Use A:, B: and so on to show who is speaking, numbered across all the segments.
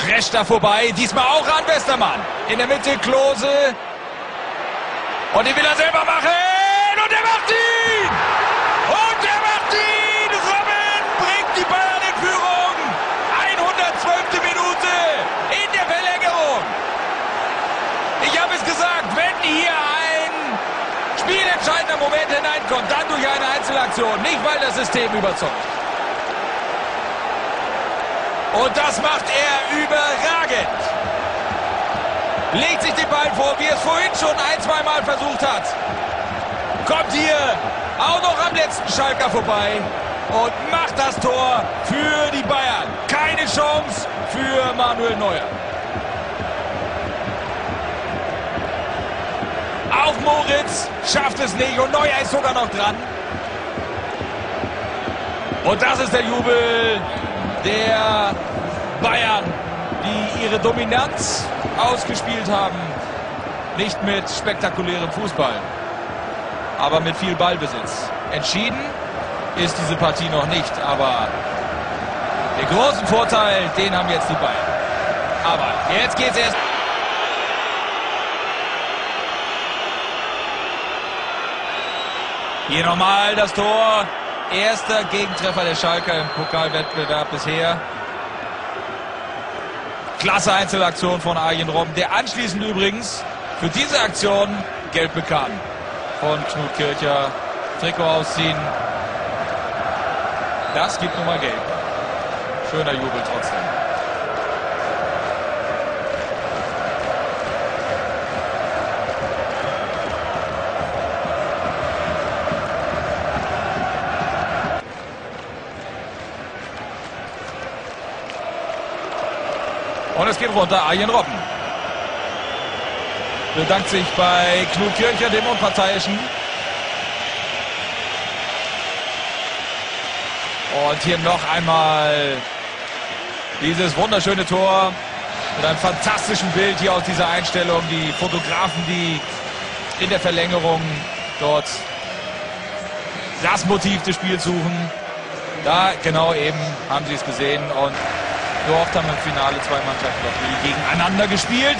A: Prescht da vorbei. Diesmal auch an Westermann. In der Mitte Klose. Und den will er selber machen. Und er macht ihn! Und er macht ihn! Robben bringt die Bayern in Führung. 112. Minute in der Verlängerung. Ich habe es gesagt, wenn hier ein spielentscheidender Moment hineinkommt, dann durch eine Einzelaktion. Nicht, weil das System überzeugt. Und das macht er überragend. Legt sich den Ball vor, wie er es vorhin schon ein-, zweimal versucht hat. Kommt hier auch noch am letzten Schalker vorbei und macht das Tor für die Bayern. Keine Chance für Manuel Neuer. Auch Moritz schafft es nicht und Neuer ist sogar noch dran. Und das ist der Jubel der Bayern, die ihre Dominanz ausgespielt haben. Nicht mit spektakulärem Fußball, aber mit viel Ballbesitz. Entschieden ist diese Partie noch nicht, aber den großen Vorteil, den haben jetzt die Bayern. Aber jetzt geht's erst. Hier nochmal das Tor. Erster Gegentreffer der Schalker im Pokalwettbewerb bisher. Klasse Einzelaktion von Arjen Robben, der anschließend übrigens für diese Aktion gelb bekam von Knut Kircher. Trikot ausziehen. Das gibt nun mal gelb. Schöner Jubel trotzdem. Und es geht runter, Arjen Robben. Bedankt sich bei Knut Kircher, dem Unparteiischen. Und hier noch einmal dieses wunderschöne Tor mit einem fantastischen Bild hier aus dieser Einstellung. Die Fotografen, die in der Verlängerung dort das Motiv des Spiels suchen. Da genau eben haben sie es gesehen und so oft haben im Finale zwei Mannschaften noch nie gegeneinander gespielt.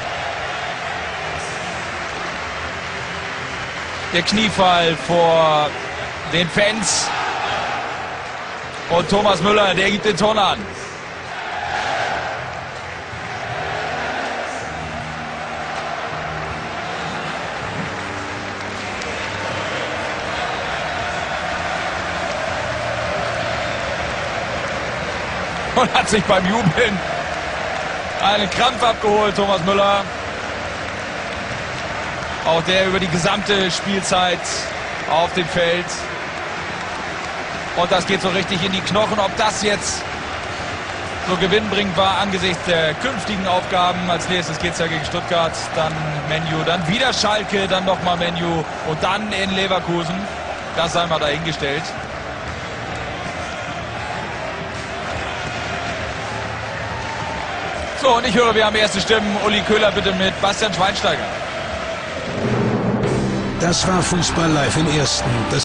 A: Der Kniefall vor den Fans. Und Thomas Müller, der gibt den Ton an. Und hat sich beim Jubeln einen Krampf abgeholt, Thomas Müller. Auch der über die gesamte Spielzeit auf dem Feld. Und das geht so richtig in die Knochen. Ob das jetzt so gewinnbringend war angesichts der künftigen Aufgaben. Als nächstes geht es ja gegen Stuttgart, dann Man U, dann wieder Schalke, dann nochmal Man U und dann in Leverkusen. Das sei mal dahingestellt. So, und ich höre, wir haben erste Stimmen. Uli Köhler bitte mit Bastian Schweinsteiger.
B: Das war Fußball live im Ersten.